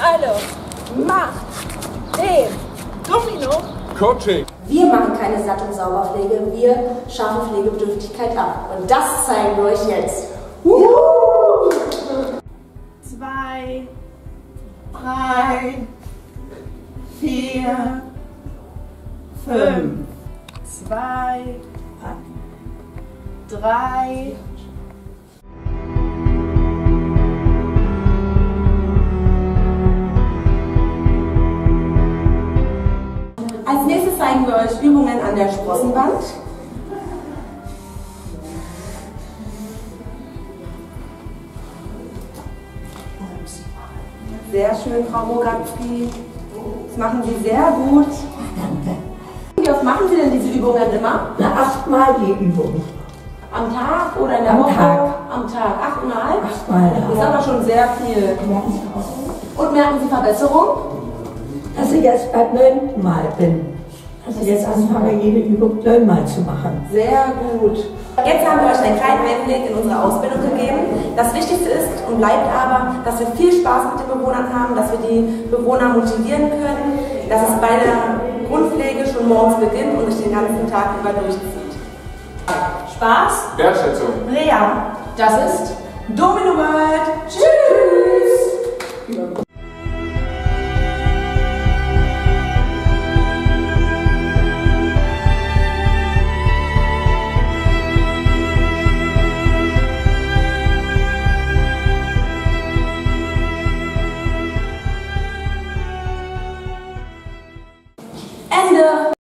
Hallo, macht den Domino Coaching. Wir machen keine Satt- und Sauberpflege, wir schaffen Pflegebedürftigkeit ab. Und das zeigen wir euch jetzt. 2, 3, 4, 5. 2, 3. Als nächstes zeigen wir euch Übungen an der Sprossenwand. Sehr schön, Frau Mogatski. Das machen Sie sehr gut. Wie oft machen Sie denn diese Übungen immer? 8-mal die Übung. Am Tag oder in der Woche? Am Tag. 8-mal? 8-mal, Das ist aber schon sehr viel. Und merken Sie Verbesserung? Dass ich jetzt beim 9. Mal bin. Dass ich jetzt anfange, jede Übung 9 Mal zu machen. Sehr gut. Jetzt haben wir euch einen kleinen Einblick in unsere Ausbildung gegeben. Das Wichtigste ist und bleibt aber, dass wir viel Spaß mit den Bewohnern haben, dass wir die Bewohner motivieren können, dass es bei der Grundpflege schon morgens beginnt und sich den ganzen Tag über durchzieht. Spaß, Wertschätzung. Rea, das ist Domino World. Tschüss!